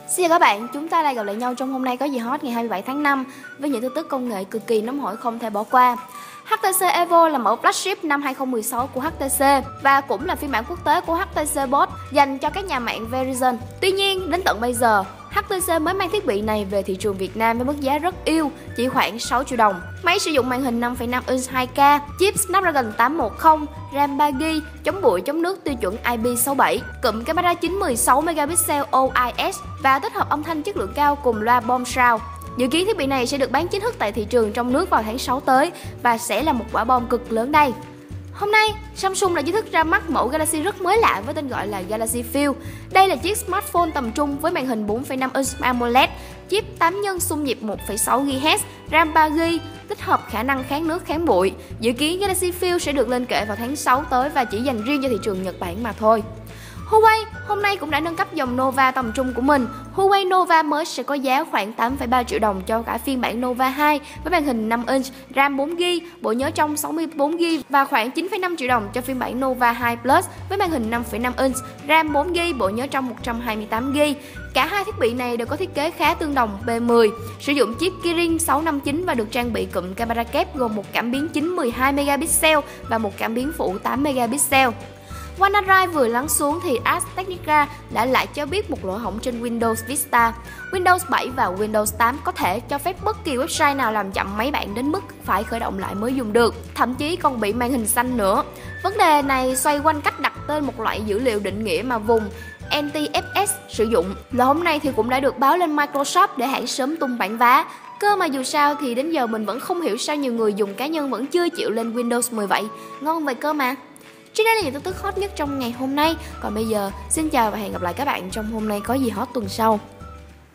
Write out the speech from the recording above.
Xin chào các bạn, chúng ta lại gặp lại nhau trong hôm nay có gì hot ngày 27 tháng 5 với những tin tức công nghệ cực kỳ nóng hổi không thể bỏ qua. HTC Evo là mẫu flagship năm 2016 của HTC và cũng là phiên bản quốc tế của HTC Boss dành cho các nhà mạng Verizon. Tuy nhiên, đến tận bây giờ, HTC mới mang thiết bị này về thị trường Việt Nam với mức giá rất yêu, chỉ khoảng 6 triệu đồng. Máy sử dụng màn hình 5,5 inch 2K, chip Snapdragon 810, RAM 3GB, chống bụi chống nước tiêu chuẩn IP67, cụm camera 16 megapixel OIS và tích hợp âm thanh chất lượng cao cùng loa Boomsound. Dự kiến thiết bị này sẽ được bán chính thức tại thị trường trong nước vào tháng 6 tới và sẽ là một quả bom cực lớn đây. Hôm nay, Samsung đã chính thức ra mắt mẫu Galaxy rất mới lạ với tên gọi là Galaxy Fold. Đây là chiếc smartphone tầm trung với màn hình 4,5 inch AMOLED, chip 8 nhân xung nhịp 1,6 GHz, RAM 3GB, tích hợp khả năng kháng nước kháng bụi. Dự kiến Galaxy Fold sẽ được lên kệ vào tháng 6 tới và chỉ dành riêng cho thị trường Nhật Bản mà thôi. Huawei hôm nay cũng đã nâng cấp dòng Nova tầm trung của mình. Huawei Nova mới sẽ có giá khoảng 8,3 triệu đồng cho cả phiên bản Nova 2 với màn hình 5 inch, RAM 4GB, bộ nhớ trong 64GB và khoảng 9,5 triệu đồng cho phiên bản Nova 2 Plus với màn hình 5,5 inch, RAM 4GB, bộ nhớ trong 128GB. Cả hai thiết bị này đều có thiết kế khá tương đồng P10, sử dụng chip Kirin 659 và được trang bị cụm camera kép gồm một cảm biến chính 12 megapixel và một cảm biến phụ 8 megapixel. WannaDrive vừa lắng xuống thì Ars Technica đã lại cho biết một lỗ hổng trên Windows Vista. Windows 7 và Windows 8 có thể cho phép bất kỳ website nào làm chậm máy bạn đến mức phải khởi động lại mới dùng được, thậm chí còn bị màn hình xanh nữa. Vấn đề này xoay quanh cách đặt tên một loại dữ liệu định nghĩa mà vùng NTFS sử dụng. Lỗ hổng này thì cũng đã được báo lên Microsoft để hãng sớm tung bản vá. Cơ mà dù sao thì đến giờ mình vẫn không hiểu sao nhiều người dùng cá nhân vẫn chưa chịu lên Windows 10 vậy. Ngon vậy cơ mà. Trên đây là những tin tức hot nhất trong ngày hôm nay. Còn bây giờ, xin chào và hẹn gặp lại các bạn trong hôm nay có gì hot tuần sau.